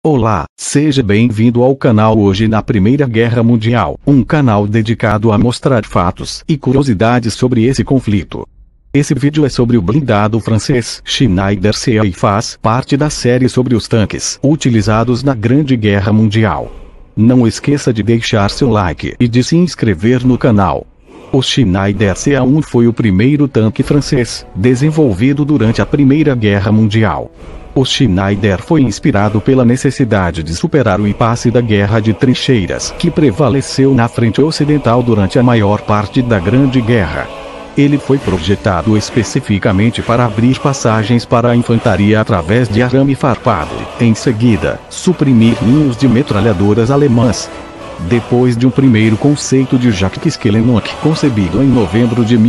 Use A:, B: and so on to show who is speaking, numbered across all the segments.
A: Olá, seja bem-vindo ao canal Hoje na Primeira Guerra Mundial, um canal dedicado a mostrar fatos e curiosidades sobre esse conflito. Esse vídeo é sobre o blindado francês Schneider CA e faz parte da série sobre os tanques utilizados na Grande Guerra Mundial. Não esqueça de deixar seu like e de se inscrever no canal. O Schneider CA-1 foi o primeiro tanque francês desenvolvido durante a Primeira Guerra Mundial. O Schneider foi inspirado pela necessidade de superar o impasse da guerra de trincheiras que prevaleceu na frente ocidental durante a maior parte da Grande Guerra. Ele foi projetado especificamente para abrir passagens para a infantaria através de arame farpado e, em seguida, suprimir ninhos de metralhadoras alemãs. Depois de um primeiro conceito de Jacques Kellenbach concebido em novembro de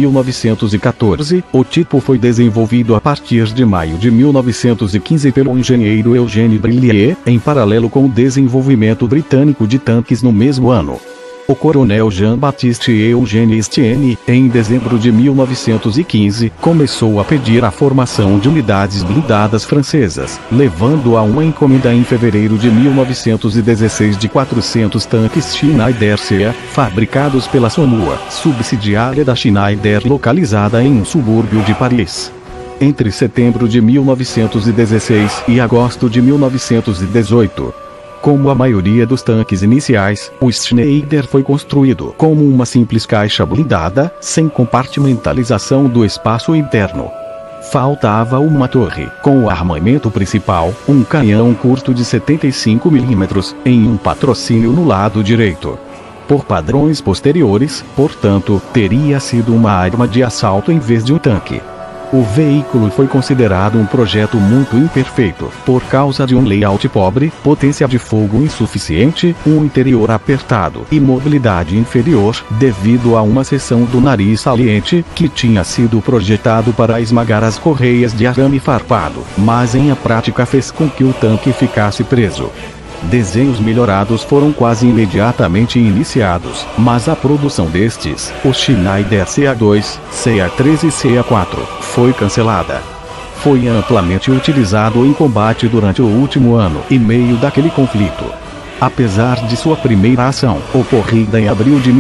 A: 1914, o tipo foi desenvolvido a partir de maio de 1915 pelo engenheiro Eugène Brillier, em paralelo com o desenvolvimento britânico de tanques no mesmo ano. O coronel Jean-Baptiste Eugène Estienne, em dezembro de 1915, começou a pedir a formação de unidades blindadas francesas, levando a uma encomenda em fevereiro de 1916 de 400 tanques Schneider CA, fabricados pela Sonua, subsidiária da Schneider localizada em um subúrbio de Paris. Entre setembro de 1916 e agosto de 1918, como a maioria dos tanques iniciais, o Schneider foi construído como uma simples caixa blindada, sem compartimentalização do espaço interno. Faltava uma torre, com o armamento principal, um canhão curto de 75 mm, em um patrocínio no lado direito. Por padrões posteriores, portanto, teria sido uma arma de assalto em vez de um tanque. O veículo foi considerado um projeto muito imperfeito, por causa de um layout pobre, potência de fogo insuficiente, um interior apertado e mobilidade inferior, devido a uma seção do nariz saliente, que tinha sido projetado para esmagar as correias de arame farpado, mas em a prática fez com que o tanque ficasse preso. Desenhos melhorados foram quase imediatamente iniciados, mas a produção destes, o Schneider CA2, CA3 e CA4, foi cancelada. Foi amplamente utilizado em combate durante o último ano e meio daquele conflito. Apesar de sua primeira ação, ocorrida em abril de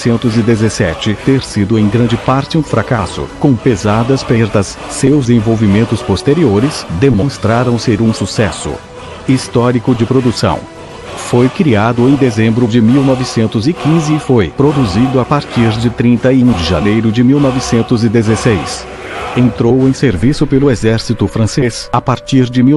A: 1917, ter sido em grande parte um fracasso, com pesadas perdas, seus desenvolvimentos posteriores demonstraram ser um sucesso. Histórico de produção. Foi criado em dezembro de 1915 e foi produzido a partir de 31 de janeiro de 1916. Entrou em serviço pelo exército francês a partir de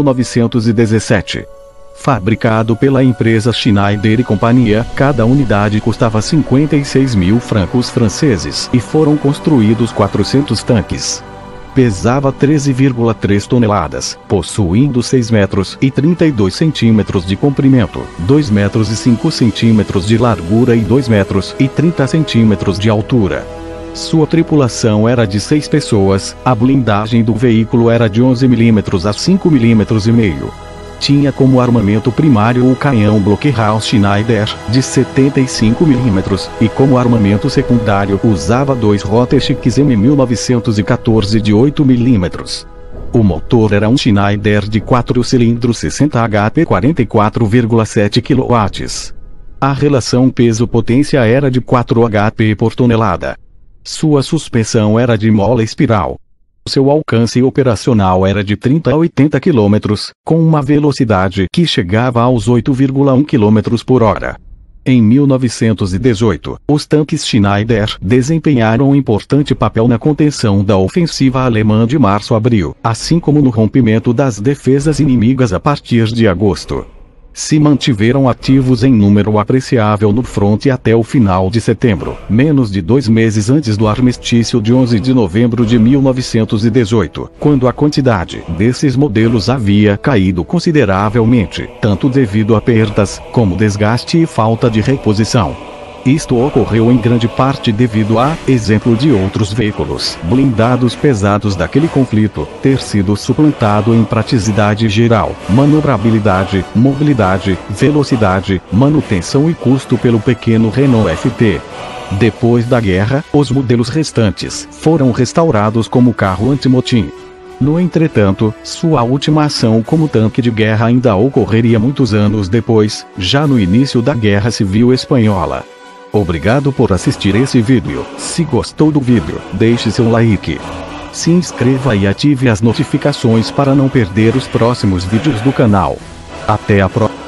A: 1917. Fabricado pela empresa Schneider e Companhia, cada unidade custava 56 mil francos franceses e foram construídos 400 tanques. Pesava 13,3 toneladas, possuindo 6 metros e 32 centímetros de comprimento, 2 metros e 5 centímetros de largura e 2 metros e 30 centímetros de altura. Sua tripulação era de 6 pessoas, a blindagem do veículo era de 11 mm a 5,5 mm. Tinha como armamento primário o canhão Blockhaus Schneider, de 75 mm, e como armamento secundário usava 2 Rotechicks M1914 de 8 mm. O motor era um Schneider de 4 cilindros 60 HP 44,7 kW. A relação peso-potência era de 4 HP por tonelada. Sua suspensão era de mola espiral. Seu alcance operacional era de 30 a 80 km, com uma velocidade que chegava aos 8,1 km por hora. Em 1918, os tanques Schneider desempenharam um importante papel na contenção da ofensiva alemã de março a abril, assim como no rompimento das defesas inimigas a partir de agosto. Se mantiveram ativos em número apreciável no fronte até o final de setembro, menos de 2 meses antes do armistício de 11 de novembro de 1918, quando a quantidade desses modelos havia caído consideravelmente, tanto devido a perdas, como desgaste e falta de reposição. Isto ocorreu em grande parte devido a, exemplo de outros veículos blindados pesados daquele conflito, ter sido suplantado em praticidade geral, manobrabilidade, mobilidade, velocidade, manutenção e custo pelo pequeno Renault FT. Depois da guerra, os modelos restantes foram restaurados como carro antimotim. No entretanto, sua última ação como tanque de guerra ainda ocorreria muitos anos depois, já no início da Guerra Civil Espanhola. Obrigado por assistir esse vídeo. Se gostou do vídeo, deixe seu like. Se inscreva e ative as notificações para não perder os próximos vídeos do canal. Até a próxima.